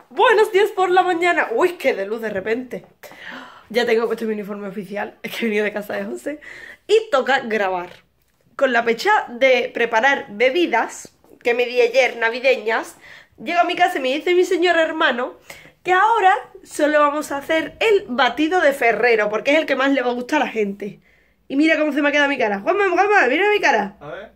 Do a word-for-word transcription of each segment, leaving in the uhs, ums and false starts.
Buenos días por la mañana. Uy, qué de luz de repente. Ya tengo puesto mi uniforme oficial. Es que he venido de casa de José. Y toca grabar. Con la fecha de preparar bebidas que me di ayer, navideñas, llego a mi casa y me dice mi señor hermano que ahora solo vamos a hacer el batido de Ferrero, porque es el que más le va a gustar a la gente. Y mira cómo se me ha quedado mi cara. Juanma, Juanma, mira mi cara. A ver.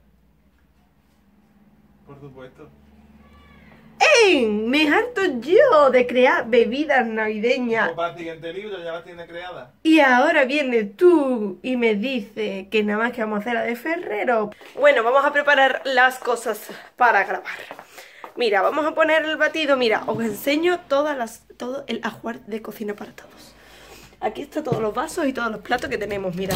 Por supuesto. ¡Ey! Me harto yo de crear bebidas navideñas. Pues para el siguiente libro ya las tiene creadas. Y ahora viene tú y me dice que nada más que vamos a hacer la de Ferrero. Bueno, vamos a preparar las cosas para grabar. Mira, vamos a poner el batido. Mira, os enseño todas las, todo el ajuar de cocina para todos. Aquí están todos los vasos y todos los platos que tenemos. Mirad.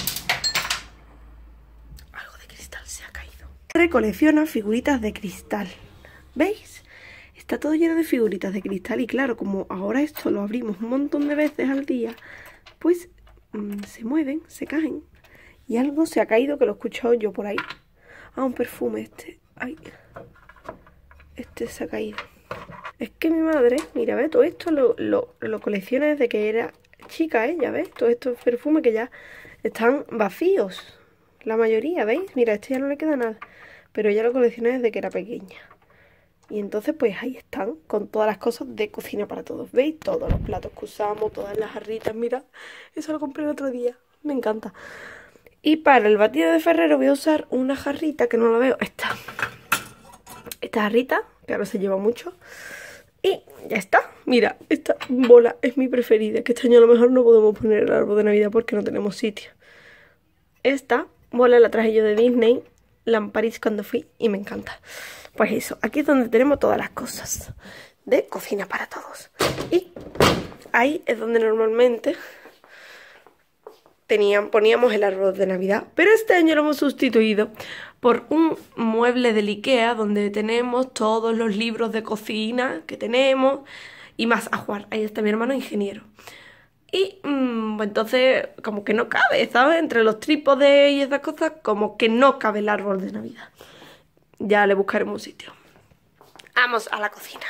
Algo de cristal se ha caído. Recolecciona figuritas de cristal. ¿Veis? Está todo lleno de figuritas de cristal y claro, como ahora esto lo abrimos un montón de veces al día, pues mmm, se mueven, se caen. Y algo se ha caído que lo he escuchado yo por ahí. Ah, un perfume este. Ay, este se ha caído. Es que mi madre, mira, ve, todo esto lo, lo, lo colecciona desde que era chica, ¿eh? Ya ves, todos estos perfumes que ya están vacíos. La mayoría, ¿veis? Mira, este ya no le queda nada. Pero ella lo colecciona desde que era pequeña. Y entonces pues ahí están, con todas las cosas de cocina para todos. ¿Veis? Todos los platos que usamos, todas las jarritas, mirad. Eso lo compré el otro día, me encanta. Y para el batido de Ferrero voy a usar una jarrita que no la veo. Esta, esta jarrita, que ahora se lleva mucho. Y ya está, mira, esta bola es mi preferida. Que este año a lo mejor no podemos poner el árbol de Navidad porque no tenemos sitio. Esta bola la traje yo de Disney, la en París cuando fui y me encanta. Pues eso, aquí es donde tenemos todas las cosas de cocina para todos. Y ahí es donde normalmente tenían, poníamos el árbol de Navidad. Pero este año lo hemos sustituido por un mueble del IKEA donde tenemos todos los libros de cocina que tenemos y más ajuar. Ahí está mi hermano ingeniero. Y mmm, entonces como que no cabe, ¿sabes? Entre los trípodes y esas cosas como que no cabe el árbol de Navidad. Ya le buscaremos un sitio. Vamos a la cocina.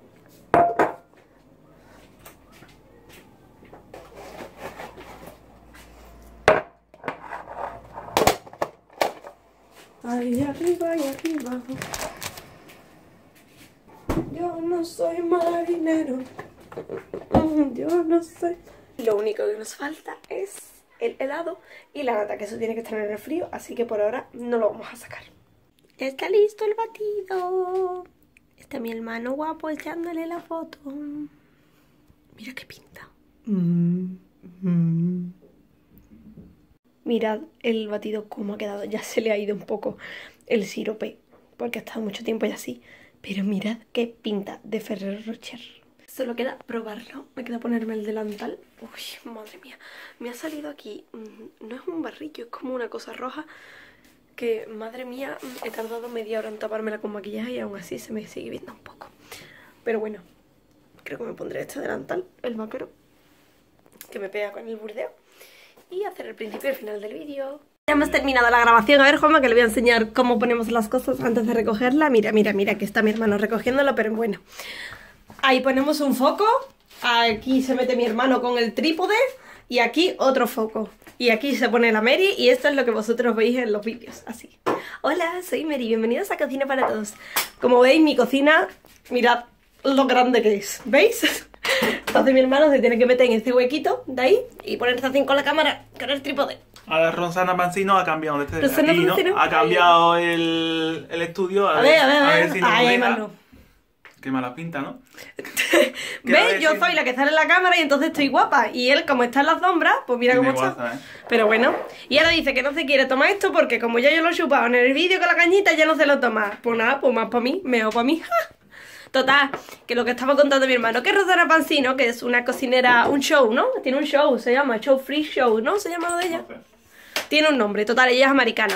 Ahí arriba, ahí arriba. Yo no soy marinero. Yo no soy. Lo único que nos falta es el helado y la nata, que eso tiene que estar en el frío, así que por ahora no lo vamos a sacar. Ya está listo el batido. Está mi hermano guapo echándole la foto. Mira qué pinta. Mm, mm. Mirad el batido cómo ha quedado. Ya se le ha ido un poco el sirope, porque ha estado mucho tiempo ya así. Pero mirad qué pinta de Ferrero Rocher. Solo queda probarlo. Me queda ponerme el delantal. Uy, madre mía. Me ha salido aquí. No es un barrillo, es como una cosa roja. Que, madre mía, he tardado media hora en tapármela con maquillaje y aún así se me sigue viendo un poco. Pero bueno, creo que me pondré este delantal, el vaquero, que me pega con el burdeo. Y hacer el principio y el final del vídeo. Ya hemos terminado la grabación. A ver, Juanma, que le voy a enseñar cómo ponemos las cosas antes de recogerla. Mira, mira, mira, que está mi hermano recogiéndolo, pero bueno. Ahí ponemos un foco. Aquí se mete mi hermano con el trípode. Y aquí otro foco. Y aquí se pone la Mary y esto es lo que vosotros veis en los vídeos, así. Hola, soy Mary, bienvenidos a Cocina para Todos. Como veis, mi cocina, mirad lo grande que es, ¿veis? Entonces mi hermano se tiene que meter en este huequito de ahí y ponerse así con la cámara, con el trípode. Ahora Rosana Pansino ha cambiado este, Rosana aquí, ¿no? Pansino. Ha cambiado el, el estudio. A, A ver, ver, a ver, a ver, a ver si nos ay, ay, deja. mano. Qué mala pinta, ¿no? ¿Ves? Yo soy la que sale en la cámara y entonces estoy guapa. Y él, como está en la sombra, pues mira Tiene cómo está. guasa, ¿eh? Pero bueno. Y ahora dice que no se quiere tomar esto porque como ya yo lo he chupado en el vídeo con la cañita, ya no se lo toma. Pues nada, pues más para mí, mejor para mí. Total, que lo que estaba contando mi hermano, que Rosana Pansino, que es una cocinera, un show, ¿no? Tiene un show, se llama Show Free Show, ¿no? ¿Se llama lo de ella? No sé. Tiene un nombre, total, ella es americana.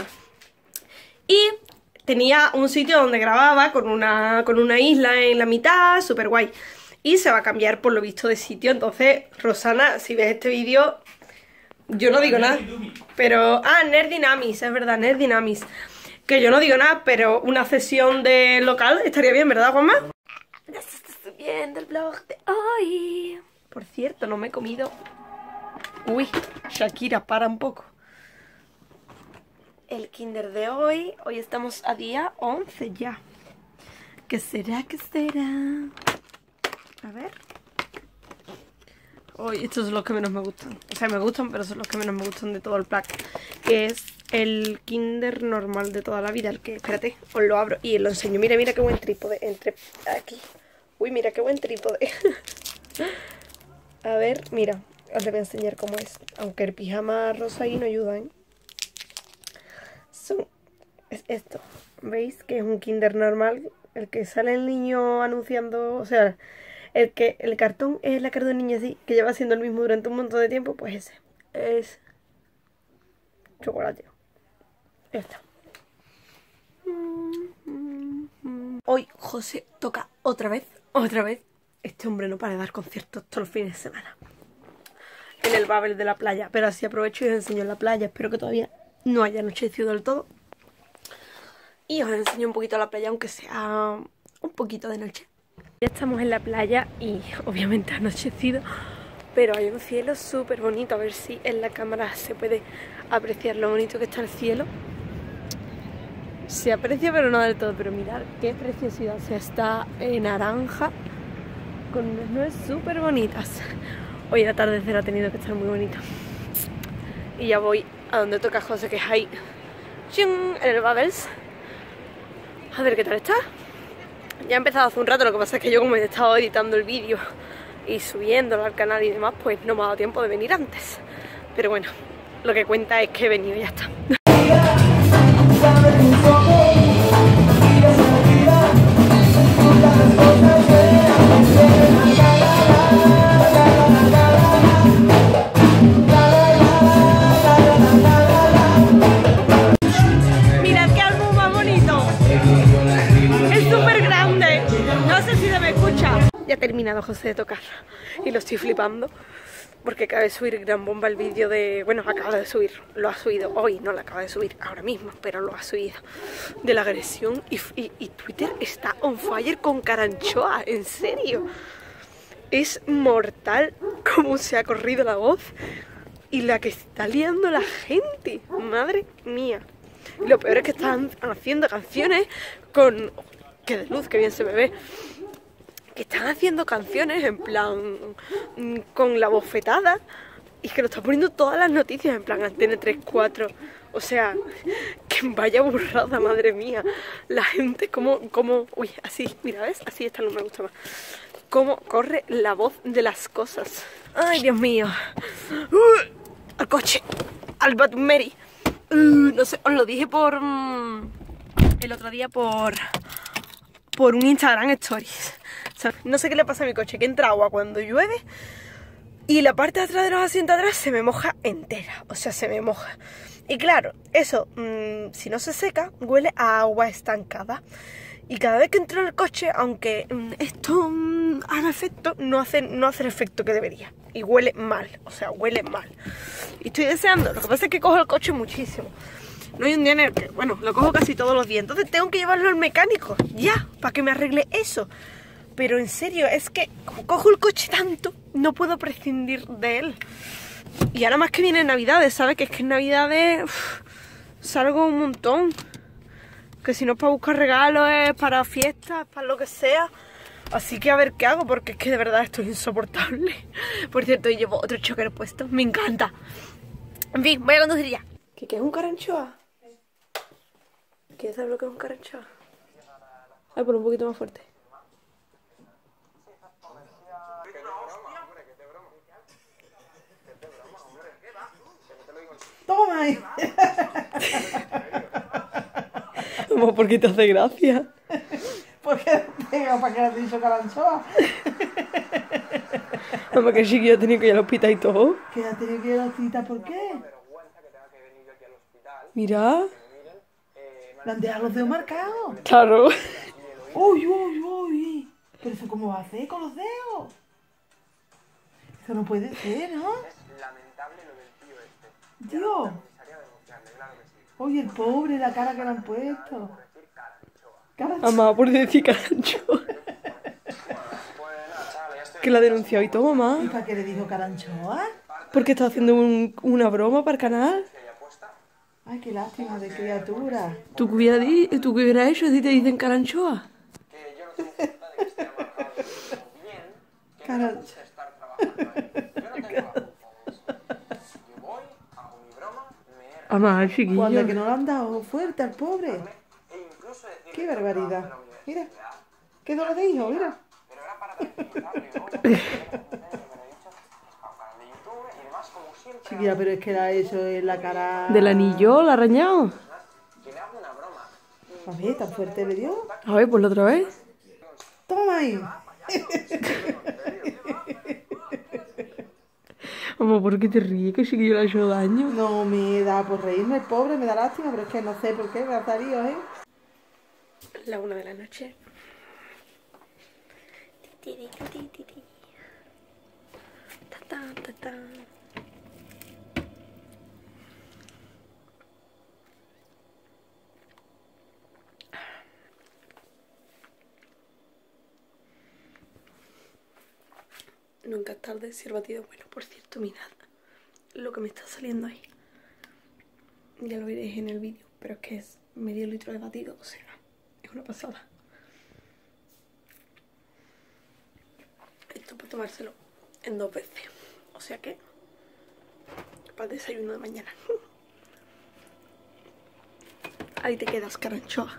Y tenía un sitio donde grababa con una, con una isla en la mitad, súper guay. Y se va a cambiar por lo visto de sitio. Entonces, Rosana, si ves este vídeo, yo no digo nada. Pero, ah, Nerdinamis, es verdad, Nerdinamis. Que yo no digo nada, pero una cesión de local estaría bien, ¿verdad, Juanma? subiendo el vlog de hoy. Por cierto, no me he comido... Uy, Shakira, para un poco. El Kinder de hoy. Hoy estamos a día once ya. ¿Qué será? ¿Qué será? A ver. Hoy estos son los que menos me gustan. O sea, me gustan, pero son los que menos me gustan de todo el pack. Que es el Kinder normal de toda la vida. El que, espérate, os lo abro y os lo enseño. Mira, mira qué buen trípode. Entre aquí. Uy, mira qué buen trípode. A ver, mira. Os le voy a enseñar cómo es. Aunque el pijama rosa ahí no ayuda, ¿eh? Son, es esto. ¿Veis? Que es un Kinder normal. El que sale el niño anunciando... O sea, el que el cartón es la cara de un niño así, que lleva siendo el mismo durante un montón de tiempo. Pues ese. Es... chocolate. Ya está. Hoy José toca otra vez. Otra vez. Este hombre no para de dar conciertos todos los fines de semana. En el Babel de la playa. Pero así aprovecho y os enseño en la playa. Espero que todavía no haya anochecido del todo. Y os enseño un poquito la playa, aunque sea un poquito de noche. Ya estamos en la playa y obviamente ha anochecido. Pero hay un cielo súper bonito. A ver si en la cámara se puede apreciar lo bonito que está el cielo. Se aprecia pero no del todo. Pero mirad qué preciosidad. O sea, está en naranja con unas nubes súper bonitas. Hoy el atardecer ha tenido que estar muy bonito. Y ya voy a donde toca José, que es ahí, en el Babels. A ver qué tal está. Ya he empezado hace un rato, lo que pasa es que yo como he estado editando el vídeo y subiéndolo al canal y demás, pues no me ha dado tiempo de venir antes. Pero bueno, lo que cuenta es que he venido y ya está. Ya ha terminado José de tocar y lo estoy flipando porque acaba de subir Gran Bomba el vídeo de... Bueno, acaba de subir, lo ha subido hoy, no lo acaba de subir ahora mismo, pero lo ha subido, de la agresión y, y, y Twitter está on fire con Karanchoa, en serio. Es mortal cómo se ha corrido la voz y la que está liando la gente, madre mía. Y lo peor es que están haciendo canciones con... ¡Qué de luz, qué bien se me ve! Que están haciendo canciones en plan con la bofetada y que lo está poniendo todas las noticias en plan Antena tres cuatro. O sea, que vaya burrada, madre mía. La gente como, como, uy, así, mira, ¿ves? Así esta no me gusta más. Cómo corre la voz de las cosas. Ay, Dios mío. Uh, al coche, al Batmeri. Uh, no sé, os lo dije por um, el otro día por por un Instagram Stories. O sea, no sé qué le pasa a mi coche, que entra agua cuando llueve y la parte de atrás de los asientos de atrás se me moja entera, o sea, se me moja. Y claro, eso, mmm, si no se seca, huele a agua estancada. Y cada vez que entro en el coche, aunque mmm, esto mmm, haga efecto, no hace, no hace el efecto que debería. Y huele mal, o sea, huele mal. Y estoy deseando, lo que pasa es que cojo el coche muchísimo. No hay un día en el que, bueno, lo cojo casi todos los días, entonces tengo que llevarlo al mecánico, ya, para que me arregle eso. Pero en serio, es que como cojo el coche tanto, no puedo prescindir de él. Y ahora más que viene Navidades, ¿sabes? Que es que en Navidades uf, salgo un montón. Que si no es para buscar regalos, es para fiestas, para lo que sea. Así que a ver qué hago, porque es que de verdad esto es insoportable. Por cierto, hoy llevo otro choker puesto, me encanta. En fin, voy a conducir ya. ¿Qué, qué es un Karanchoa? ¿Quieres saber lo que es un Karanchoa? Ay, por un poquito más fuerte. ¡Toma ahí! ¿Por qué te hace gracia? Porque tengo para que le has dicho Karanchoa. Mamá, que chiquillo ha tenido que ir al hospital y todo. Que ha tenido que ir a la cita, ¿por qué? Mira. ¿Le han dejado los dedos marcados? Claro. ¡Uy, uy, uy! ¿Pero eso cómo va a hacer con los dedos? Eso no puede ser, ¿no? Dios. Oye, el pobre, la cara que le han puesto. Mamá, por decir Karanchoa. Que la ha denunciado y todo, ¿Y mamá. para qué le dijo Caranchoa? Porque está haciendo un- una broma para el canal. Ay, qué lástima de criatura. ¿Tú qué hubieras, di- tú qué hubieras hecho si te dicen caranchoa? Caranchoa. Mamá, Cuando que chiquillo. no le han dado fuerte al pobre. Qué barbaridad. Mira. Qué dolor de hijo, mira. Chiquilla, pero es que le ha hecho en la cara. ¿Del anillo? ¿La ha arañado? A ver, tan fuerte le dio. A ver, pues la otra vez. Toma ahí. Mamá, ¿por qué te ríes? Que chiquillo le ha hecho daño. No me da por reírme el pobre, me da lástima, pero es que no sé por qué me ha salido, ¿eh? La una de la noche. Ta, ta, ta, ta. Nunca es tarde si el batido es bueno. Por cierto, mirad lo que me está saliendo ahí. Ya lo veréis en el vídeo, pero es que es medio litro de batido, o sea, es una pasada. Esto para tomárselo en dos veces, o sea que para el desayuno de mañana. Ahí te quedas, Caranchoa.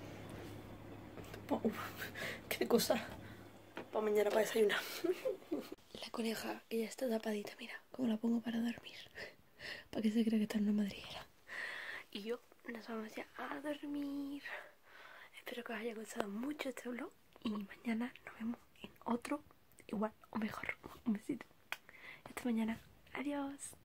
Oh, qué cosa para mañana para desayunar. La coneja, ella está tapadita, mira cómo la pongo para dormir, para que se crea que está en una madriguera. Y yo nos vamos ya a dormir. Espero que os haya gustado mucho este vlog y mañana nos vemos en otro igual o mejor. Un besito. Hasta mañana. Adiós.